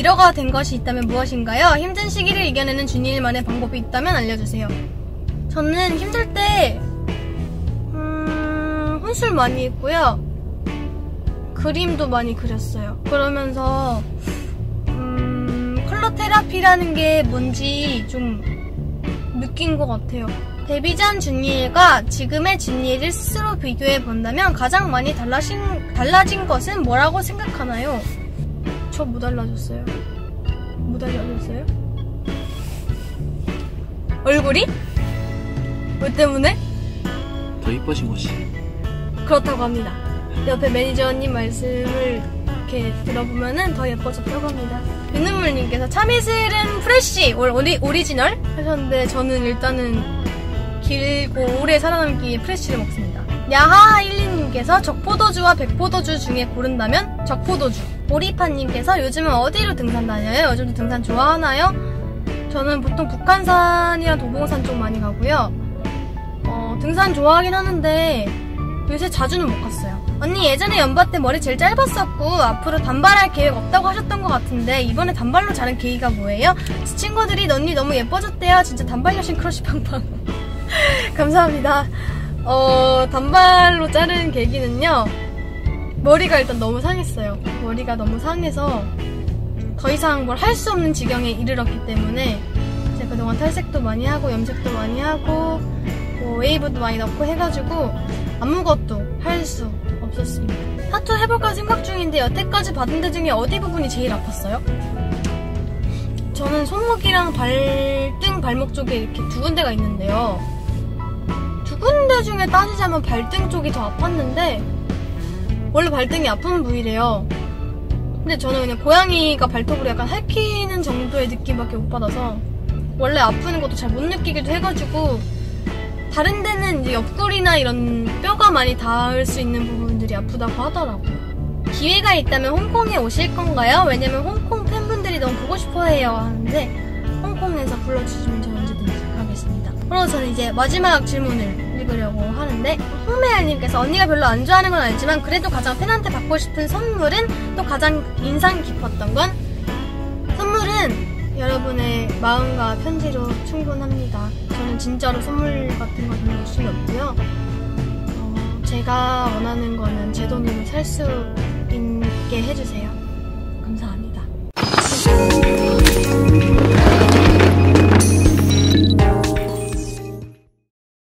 위로가 된 것이 있다면 무엇인가요? 힘든 시기를 이겨내는 준이일만의 방법이 있다면 알려주세요. 저는 힘들 때 혼술 많이 했고요. 그림도 많이 그렸어요. 그러면서 컬러 테라피라는 게 뭔지 좀 느낀 것 같아요. 데뷔 전 준이일과 지금의 준이일을 스스로 비교해 본다면 가장 많이 달라진 것은 뭐라고 생각하나요? 저 못 달라졌어요. 못 달라졌어요? 얼굴이? 왜 때문에? 더 이뻐진 것이. 그렇다고 합니다. 옆에 매니저님 말씀을 이렇게 들어보면은 더 예뻐졌다고 합니다. 윤눈물님께서 참이슬은 프레쉬 오리지널 하셨는데 저는 일단은 길고 오래 살아남기 위해 프레쉬를 먹습니다. 야하일리님께서 적포도주와 백포도주 중에 고른다면 적포도주. 오리파님께서 요즘은 어디로 등산 다녀요? 요즘도 등산 좋아하나요? 저는 보통 북한산이랑 도봉산 쪽 많이 가고요. 등산 좋아하긴 하는데 요새 자주는 못 갔어요. 언니 예전에 연바 때 머리 제일 짧았었고 앞으로 단발할 계획 없다고 하셨던 것 같은데 이번에 단발로 자른 계기가 뭐예요? 제 친구들이 언니 너무 예뻐졌대요. 진짜 단발 여신 크러쉬 팡팡. 감사합니다. 단발로 자른 계기는요. 머리가 일단 너무 상했어요. 머리가 너무 상해서 더 이상 뭘 할 수 없는 지경에 이르렀기 때문에 제가 그동안 탈색도 많이 하고 염색도 많이 하고 웨이브도 많이 넣고 해가지고 아무것도 할 수 없었습니다. 타투 해볼까 생각 중인데 여태까지 받은 데 중에 어디 부분이 제일 아팠어요? 저는 손목이랑 발등, 발목 쪽에 이렇게 두 군데가 있는데요. 두 군데 중에 따지자면 발등 쪽이 더 아팠는데 원래 발등이 아픈 부위래요. 근데 저는 그냥 고양이가 발톱으로 약간 핥히는 정도의 느낌밖에 못 받아서 원래 아프는 것도 잘 못 느끼기도 해가지고 다른 데는 이제 옆구리나 이런 뼈가 많이 닿을 수 있는 부분들이 아프다고 하더라고요. 기회가 있다면 홍콩에 오실 건가요? 왜냐면 홍콩 팬분들이 너무 보고 싶어 해요 하는데 홍콩에서 불러주시면 제가 언제든지 가겠습니다. 그리고 저는 이제 마지막 질문을 읽으려고 하는데 홍매알님께서 언니가 별로 안 좋아하는 건 알지만 그래도 가장 팬한테 받고 싶은 선물은 또 가장 인상 깊었던 건 선물은 여러분의 마음과 편지로 충분합니다. 저는 진짜로 선물 같은 거 별로 욕심이 없고요. 제가 원하는 거는 제 돈으로 살 수 있게 해주세요. 감사합니다.